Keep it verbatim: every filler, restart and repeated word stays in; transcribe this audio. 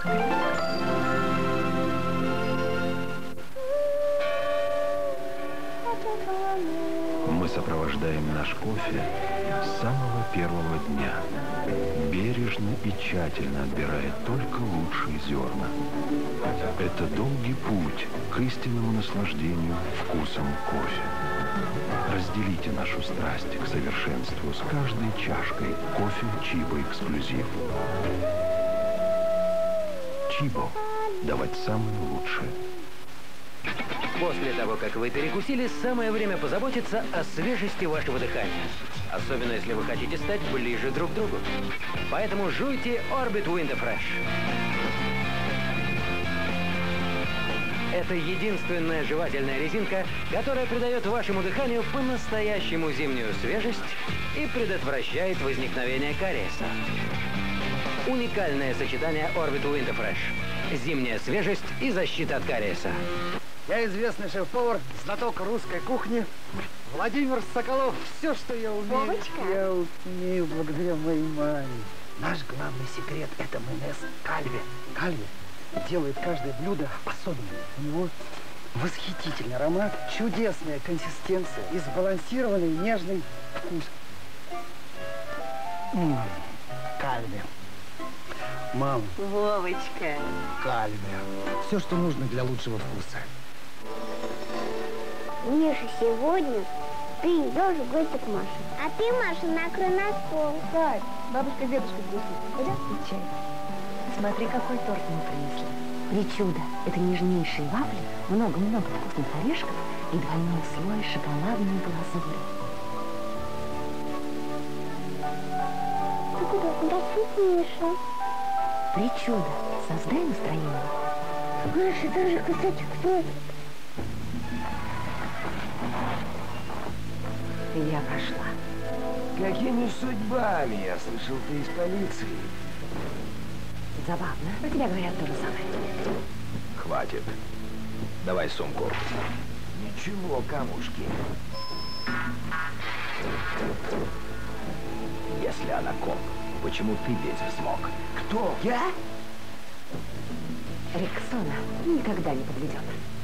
Мы сопровождаем наш кофе с самого первого дня, бережно и тщательно отбирая только лучшие зерна. Это долгий путь к истинному наслаждению вкусом кофе. Разделите нашу страсть к совершенству с каждой чашкой кофе Чибо Эксклюзив. Чибо. Давать самое лучшее. После того, как вы перекусили, самое время позаботиться о свежести вашего дыхания. Особенно, если вы хотите стать ближе друг к другу. Поэтому жуйте Orbit Winter Fresh. Это единственная жевательная резинка, которая придает вашему дыханию по-настоящему зимнюю свежесть и предотвращает возникновение кариеса. Уникальное сочетание Orbit Winter Fresh. Зимняя свежесть и защита от кариеса. Я известный шеф-повар, знаток русской кухни. Владимир Соколов. Все, что я умею, Вовочка? я умею благодаря моей маме. Наш главный секрет – это майонез Кальве. Кальве делает каждое блюдо особенным. У него восхитительный аромат, чудесная консистенция и сбалансированный нежный вкус. М-м, Кальве. Мама. Вовочка. Кальве. Все, что нужно для лучшего вкуса. Миша, сегодня ты идешь в гости к Маше. А ты, Маша, накрой на стол. Кать, бабушка и дедушка пришли. Пойдем пить чай? Смотри, какой торт мы принесли. Причуда. Это нежнейшие вафли, много-много вкусных орешков и двойной слой шоколадной глазури. Ты куда? Куда спит, Миша? Причуда. Создай настроение. Маша, даже кусочек торта. Я пошла. Какими судьбами? Я слышал, ты из полиции. Забавно. Про тебя говорят то же самое. Хватит. Давай сумку. Ничего, камушки. Если она коп, почему ты лезть смог? Кто? Я? Рексона никогда не подведет.